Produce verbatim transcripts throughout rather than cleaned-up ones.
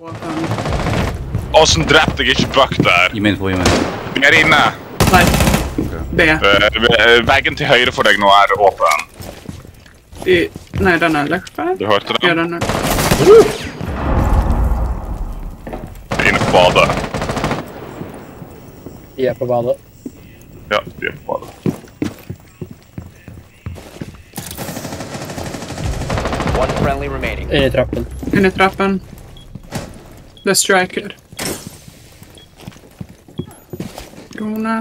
Åssen drepte jeg ikke Buck der? Gi meg info, gi meg info. Vi er inne. Nei. B. Uh, veggen til høyre for deg nå er åpen. I... Nei, den er lagt der. Du hørte den? Ja, den er. Vi er inne på badet. De er på badet. Ja, de er på badet. One friendly remaining. Inn i trappen. Inn i trappen. Det er striker. Drone.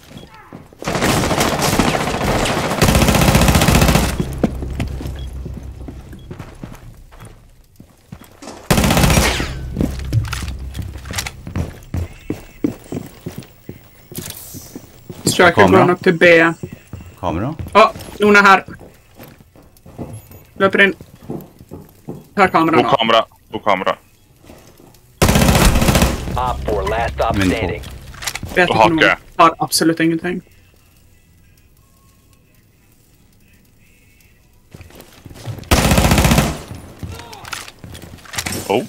Striker går nok til B. Kamera? Å, noen er her. Løper inn. Tar kamera To nå. kamera. To kamera. Op four, last stop Min standing. Vet Og ikke noe. hake. Har absolutt ingenting. Oh.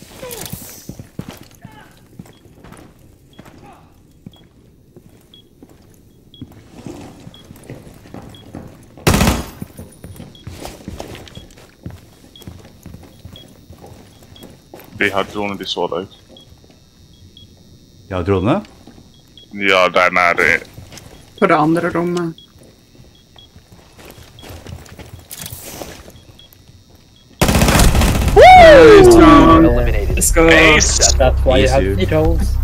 De har dronen, de så deg. Ja, dronene? Ja, der nede. På det andre rommet. Nice, John. Eliminated. Let's go. Ace! That's why you have Easy. feet holes.